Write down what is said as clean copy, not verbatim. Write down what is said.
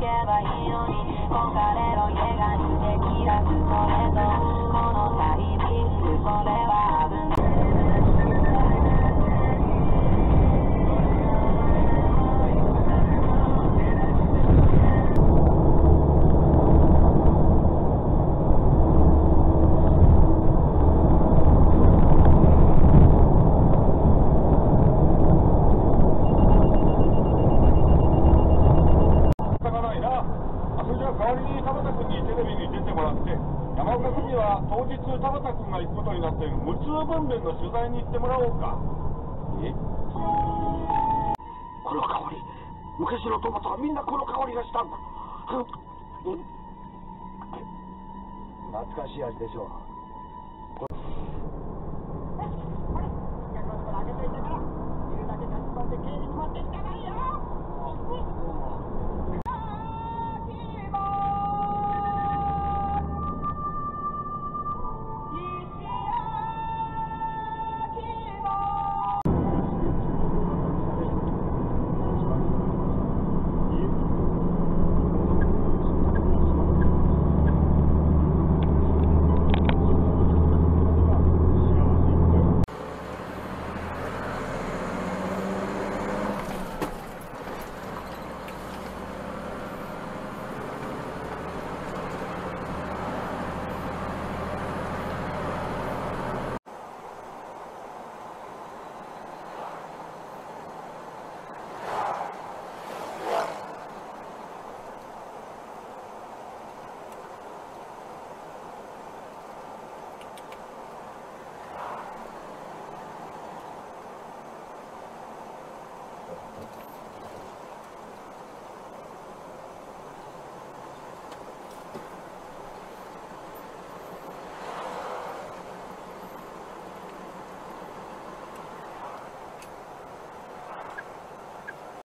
けばいいのに別れろ家が似てきらすそれとこのタイミングそれは危ない代わりに田畑君にテレビに出てもらって山岡君には当日田畑君が行くことになっている無痛分娩の取材に行ってもらおうか。この香り、昔のトマトはみんなこの香りがしたんだ。懐かしい味でしょう。